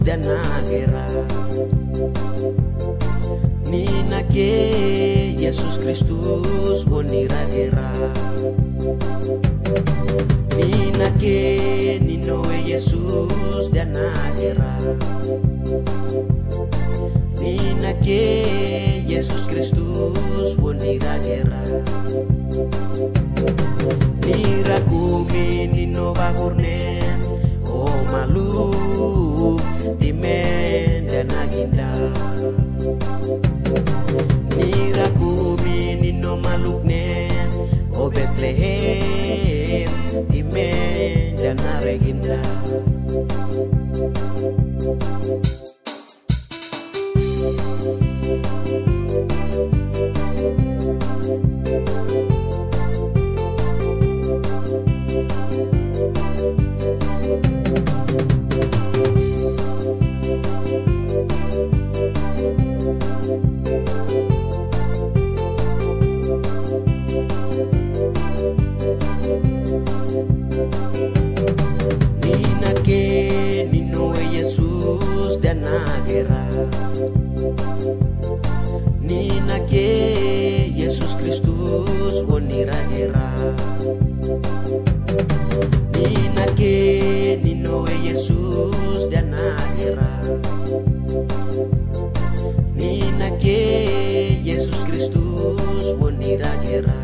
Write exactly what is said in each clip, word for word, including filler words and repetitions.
danagera Nina ke Jesus Kristus boniragera Nina ke ninoe Jesus danagera Nina ke Jesus Kristus boniragera Nira kumi nino bagurnen o malu timen danaginda Nira kumi nino maluknen o Bethlehem timen danareginda Nina ke ninoe Jesus danagera Nina ke Jesus Kristus boniragera Nina ke ninoe Jesus danagera Nina ke Jesus Kristus boniragera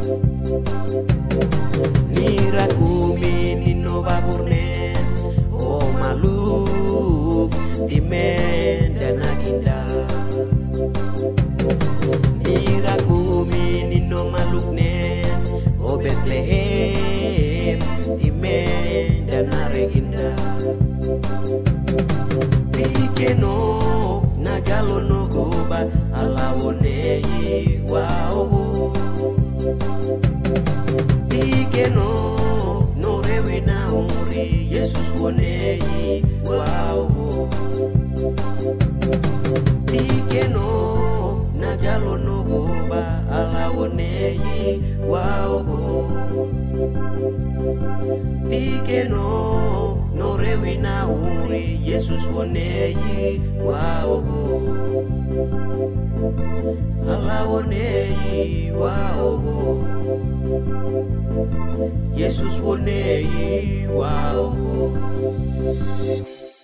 Nira kumi nino bagurnen o maluk timen danaginda Nira kumi nino maluknen o Bethlehem timen danareginda Tikeno nagalono goba alawoneyi wao Tikeno no rewe na umri Jesus woneyi wao Tikeno nagalo no goba ala woneyi wao Tikeno no rewe na umri Jesus woneyi wao ala woneyi wao Jesus woneyi wao